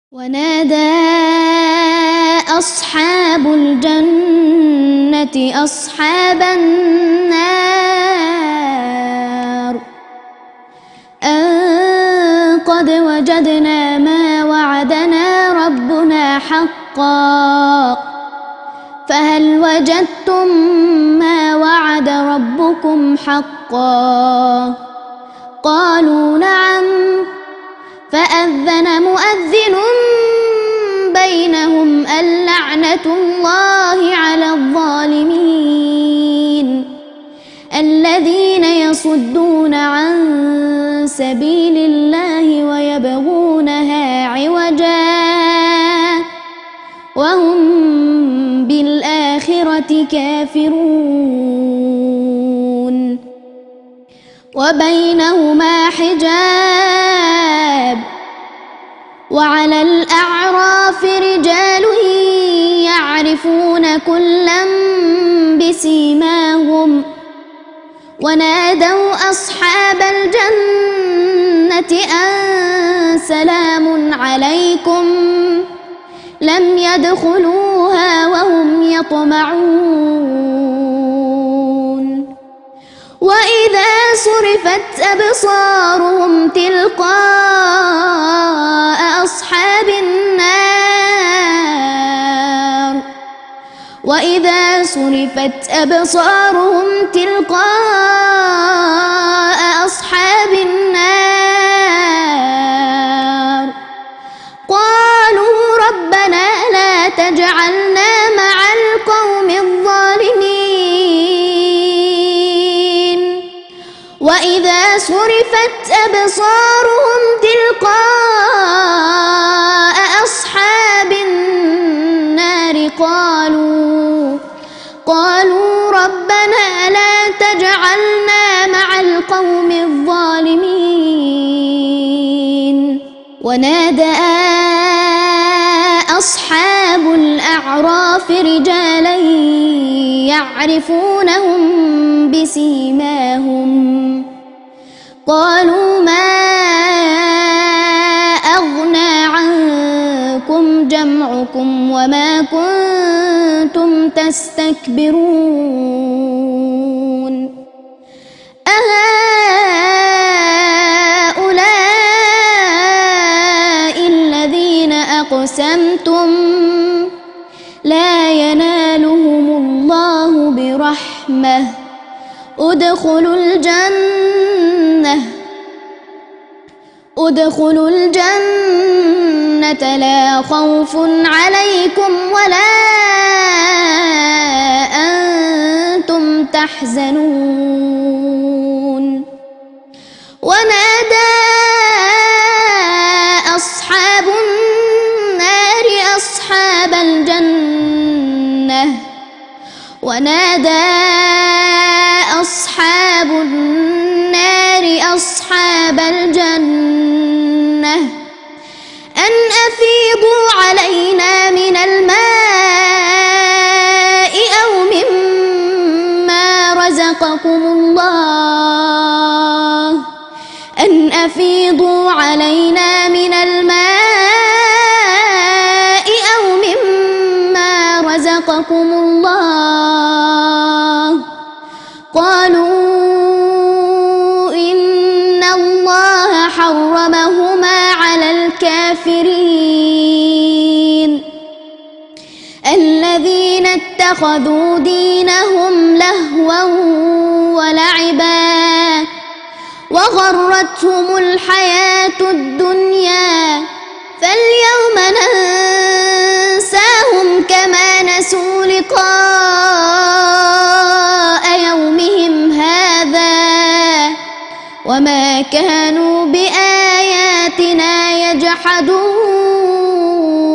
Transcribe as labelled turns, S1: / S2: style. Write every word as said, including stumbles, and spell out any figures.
S1: ونادى أصحاب الجنة أصحاب النار أن قد وجدنا ما وعدنا ربنا حقا فهل وجدتم ما وعد ربكم حقا قالوا نعم فأذن مؤذن بينهم اللعنة الله على الظالمين الذين يصدون عن سبيل الله ويبغونها عوجا وهم بالآخرة كافرون وبينهما حجاب وعلى الأعراف رجال يعرفون كلا بسيماهم ونادوا أصحاب الجنة أن سلام عليكم لم يدخلوها وهم يطمعون وإذا صرفت أبصارهم تلقاء أصحاب النار وإذا صرفت أبصارهم تلقاء أصحاب النار قالوا ربنا لا تجعلنا مع القوم الظالمين وإذا صرفت أبصارهم تلقاء أصحاب النار قالوا قالوا ربنا لا تجعلنا مع القوم الظالمين ونادى أصحاب الأعراف رجالا يعرفونهم بسيماهم قالوا ما أغنى عنكم جمعكم وما كنتم تستكبرون أهؤلاء الذين أقسمتم لا ينالهم الله برحمة ادخلوا الجنة ادخلوا الجنة لا خوف عليكم ولا أنتم تحزنون ونادى أصحاب النار أصحاب الجنة ونادى أصحاب النار أصحاب الجنة أن أفيضوا علينا من الماء أو مما رزقكم الله أن أفيضوا علينا من الماء أو مما رزقكم الله قالوا إن الله حرمهما على الكافرين الذين اتخذوا دينهم لهوا ولعبا وغرتهم الحياة الدنيا فاليوم ننساهم كما نسوا لقاء يومهم هذا وما كانوا بآياتنا يجحدون